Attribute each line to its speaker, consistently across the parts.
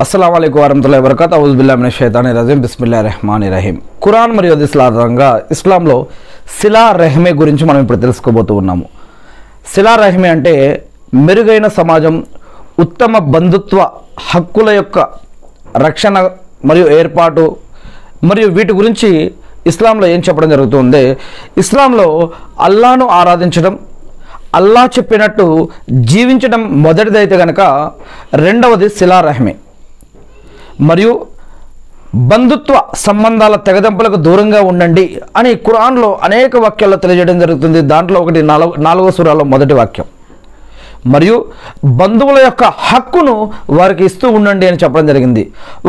Speaker 1: अस्सलाम वालेकुम वरहमतुल्लाहि वबरकातुहू औज़ु बिल्लाहि मिनश शैतानिर रजीम बिस्मिल्लाहिर रहमानिर रहीम ఖురాన్ మరియు హదీస్ల ఆధారంగా ఇస్లాంలో సిలా రహమే గురించి మనం ఇప్పుడు తెలుసుకోబోతూ ఉన్నాము. సిలా రహమే అంటే మెరుగైన సమాజం, ఉత్తమ బంధుత్వ హక్కుల యొక్క రక్షణ మరియు ఏర్పాటు మరియు వీటి గురించి ఇస్లాంలో ఏం చెప్పడం జరుగుతుంది. ఇస్లాంలో అల్లాహ్ను ఆరాధించడం, అల్లాహ్ చెప్పినట్టు జీవించడం మొదటిదైతే కనుక రెండవది సిలా రహమే. మరియు బంధుత్వ సంబంధాల తెగదెంపులకు దూరంగా ఉండండి అని ఖురాన్లో అనేక వాక్యాల్లో తెలియజేయడం జరుగుతుంది. దాంట్లో ఒకటి నాలుగో సూరాలో మొదటి వాక్యం. మరియు బంధువుల యొక్క హక్కును వారికి ఇస్తూ ఉండండి అని చెప్పడం జరిగింది.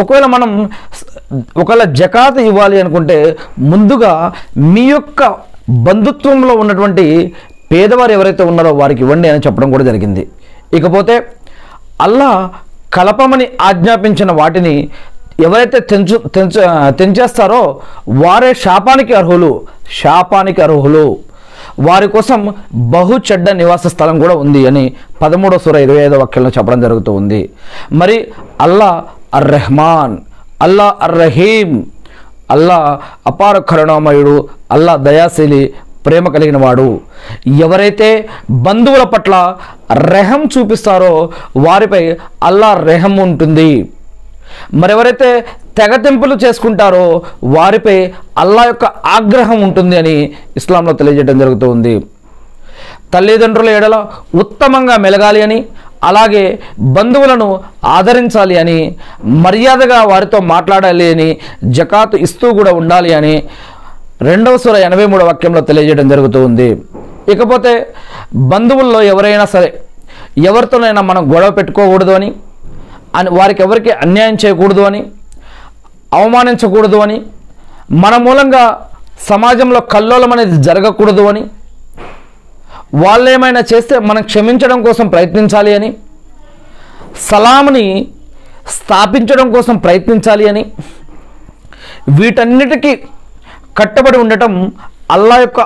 Speaker 1: ఒకవేళ జకాత్ ఇవ్వాలి అనుకుంటే ముందుగా మీ యొక్క బంధుత్వంలో ఉన్నటువంటి పేదవారు ఎవరైతే ఉన్నారో వారికి ఇవ్వండి అని చెప్పడం కూడా జరిగింది. ఇకపోతే అల్లాహ్ కలపమని ఆజ్ఞాపించిన వాటిని ఎవరైతే తెంచేస్తారో వారే శాపానికి అర్హులు. వారి కోసం బహు చెడ్డ నివాస స్థలం కూడా ఉంది అని 13వ సూర 25వ వాక్యంలో చెప్పడం జరుగుతూ ఉంది. మరి అల్లాహ్ అర్ రెహమాన్, అల్లాహ్ అర్ రహీం, అల్లాహ్ అపార కరుణామయుడు, అల్లాహ్ దయాశీలి, ప్రేమ కలిగిన వాడు. ఎవరైతే బంధువుల పట్ల రెహం చూపిస్తారో వారిపై అల్లాహ్ రెహం ఉంటుంది. మరెవరైతే తెగతెంపులు చేసుకుంటారో వారిపై అల్లాహ్ యొక్క ఆగ్రహం ఉంటుంది అని ఇస్లాంలో తెలియజేయడం జరుగుతూ ఉంది. తల్లిదండ్రుల ఎడల ఉత్తమంగా మెలగాలి అని, అలాగే బంధువులను ఆదరించాలి అని, మర్యాదగా వారితో మాట్లాడాలి అని, జకాత్ ఇస్తూ కూడా ఉండాలి అని 2వ సూర 83వ వాక్యంలో తెలియజేయడం జరుగుతూ ఉంది. ఇకపోతే బంధువుల్లో ఎవరైనా సరే ఎవరితోనైనా మనం గొడవ పెట్టుకోకూడదు అని, వారికి ఎవరికి అన్యాయం చేయకూడదు అని, అవమానించకూడదు అని, మన మూలంగా సమాజంలో కల్లోలం అనేది జరగకూడదు అని, వాళ్ళు ఏమైనా చేస్తే మనం క్షమించడం కోసం ప్రయత్నించాలి అని, సలాంని స్థాపించడం కోసం ప్రయత్నించాలి అని, వీటన్నిటికీ కట్టబడి ఉండటం అల్లాహ్ యొక్క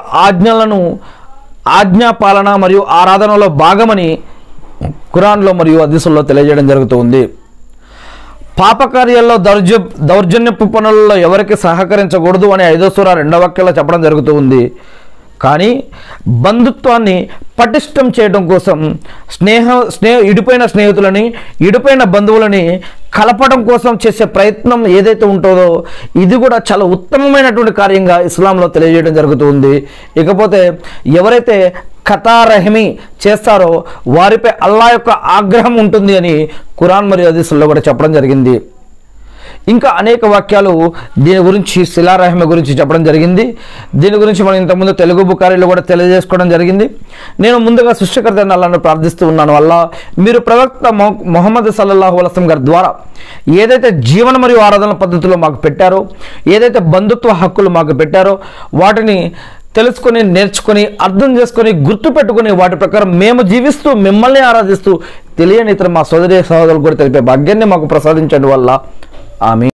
Speaker 1: ఆజ్ఞాపాలన మరియు ఆరాధనలో భాగమని ఖురాన్లో మరియు హదీసుల్లో తెలియజేయడం జరుగుతూ ఉంది. పాపకార్యాల్లో దౌర్జన్యపు పనులలో ఎవరికి సహకరించకూడదు అని 5వ సూర 2వ వాక్యంలో చెప్పడం జరుగుతూ ఉంది. కానీ బంధుత్వాన్ని పటిష్టం చేయడం కోసం ఇడిపోయిన స్నేహితులని, ఇడిపోయిన బంధువులని కలపడం కోసం చేసే ప్రయత్నం ఏదైతే ఉంటుందో ఇది కూడా చాలా ఉత్తమమైనటువంటి కార్యంగా ఇస్లాంలో తెలియజేయడం జరుగుతూ ఉంది. ఇకపోతే ఎవరైతే ఖతా రహమీ చేస్తారో వారిపై అల్లాహ్ యొక్క ఆగ్రహం ఉంటుంది అని ఖురాన్ మరియు హదీసుల్లో కూడా చెప్పడం జరిగింది. ఇంకా అనేక వాక్యాలు దీని గురించి, సిలా రహమే గురించి చెప్పడం జరిగింది. దీని గురించి మనం ఇంతకుముందు తెలుగు బుఖారీలో కూడా తెలియజేసుకోవడం జరిగింది. నేను ముందుగా సృష్టికర్త అల్లాహ్ను ప్రార్థిస్తూ ఉన్నాను, అల్లాహ్ మీరు ప్రవక్త ముహమ్మద్ సల్లల్లాహు అలైహి వసల్లం గారి ద్వారా ఏదైతే జీవన మరియు ఆరాధన పద్ధతులు మాకు పెట్టారో, ఏదైతే బంధుత్వ హక్కులు మాకు పెట్టారో వాటిని తెలుసుకొని, నేర్చుకొని, అర్థం చేసుకొని, గుర్తుపెట్టుకుని వాటి ప్రకారం మేము జీవిస్తూ మిమ్మల్ని ఆరాధిస్తూ తెలియని ఇతర మా సోదరులు కూడా తెలిపే భాగ్యాన్ని మాకు ప్రసాదించండి వల్ల ఆమీన్.